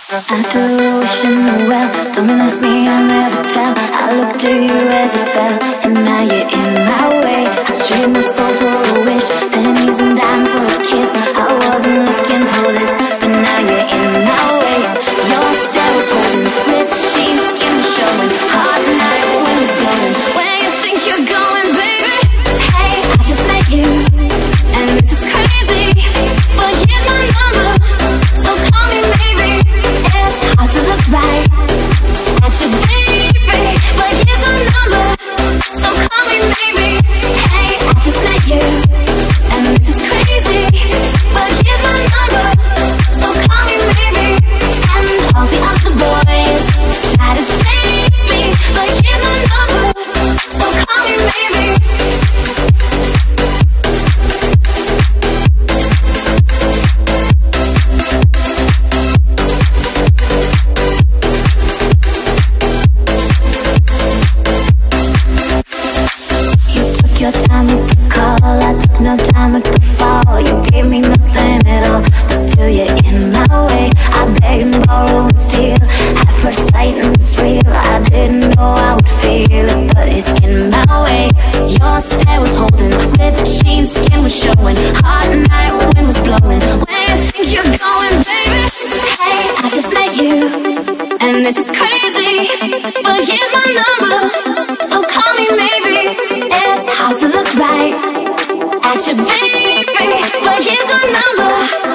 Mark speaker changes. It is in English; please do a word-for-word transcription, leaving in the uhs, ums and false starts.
Speaker 1: I threw a wish in the well. Don't ask me, I'll never tell. I looked at you as it fell, and now you're in my way. I traded my soul for a wish, pennies and dimes for a kiss. I wasn't looking for this, but now you're in my way. Your stare was holding, ripped jeans, skin was showing. Hot night, wind was blowing. Where you think you're going, baby? Hey, I just met you, and this is crazy, but here's my number, so call me maybe. It's hard to look right at your baby, but here's my number, so call me maybe. Hey, I just met you, and this is crazy, but here's my number, so call me maybe. And all the other boys try to chase me, but here's my number, so call me maybe. Your time with the call, I took no time with the fall. You gave me nothing at all, but still you're in my way. I beg and borrow and steal at first sight, and it's real. I didn't know I would feel it, but it's in my way. Your stare was holding, ripped jeans, skin was showing. Hot night, wind was blowing. Where you think you're going, baby? Hey, I just met you, and this is crazy, but here's my number, so call me maybe. It's hard to look right at your baby, but here's my number.